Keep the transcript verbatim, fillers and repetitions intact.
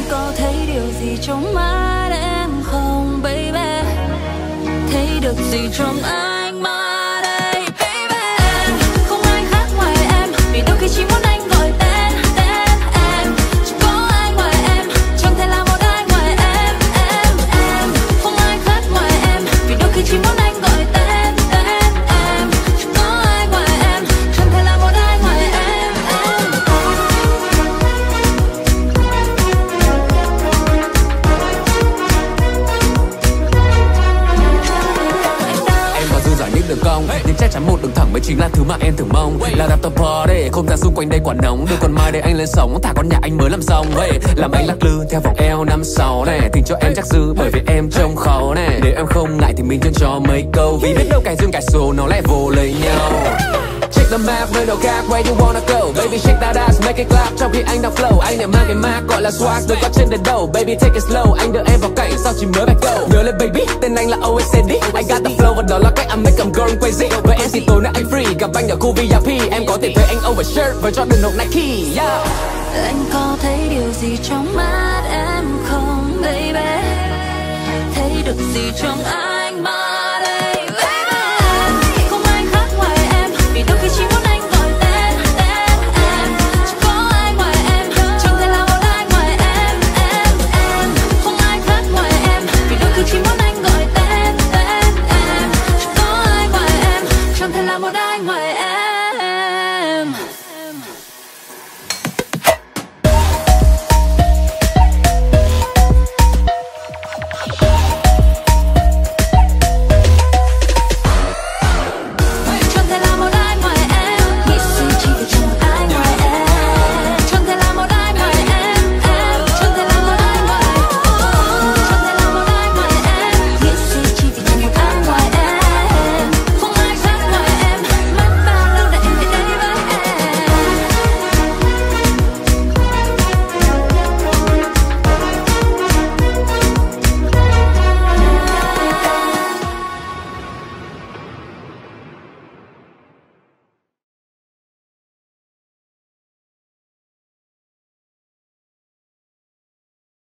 có thấy điều gì trong mắt em không baby? Thấy được gì trong ánh mắt đây baby? Em không ai khác ngoài em, vì đôi khi chỉ muốn anh gọi tên tên em. Chỉ có ai ngoài em, chẳng thể là một ai ngoài em em em. Không ai khác ngoài em, vì đôi khi chỉ muốn anh gọi tên tên em. Chỉ có ai ngoài em, chẳng thể là một ai ngoài em em. Em có dư giả những đường cong, nhưng chắc chắn một đường thẳng mới chính là thứ mà em thường mong. Là after party, không gian xung quanh đây quả nóng. Đưa con mai để anh lên sóng, thả con nhà anh mới làm xong. Hey, làm anh lắc lư theo vòng eo năm sáu này. Tình cho em chắc dư bởi vì em trông khó này. Nếu em không ngại thì mình chân cho mấy câu, vì biết đâu cái duyên cái số nó lại vô lấy nhau. Check the map, nơi đâu khác, where you wanna go? Baby shake that ass, make it clap. Trong khi anh đang flow, anh lại mang cái mark gọi là swag, đừng có trên đỉnh đầu. Baby take it slow, anh đưa em vào cảnh sao chỉ mới bắt go. Nhớ lên baby, tên anh là o ét en đê. I got the flow và đó là cách I make em girl crazy. Với em thì tối nay anh free, gặp anh ở khu vi ai pi. Em có thể thấy anh overshirt với Jordan hoặc Nike. Yeah. Anh có thấy điều gì trong mắt em không baby? Thấy được gì trong ánh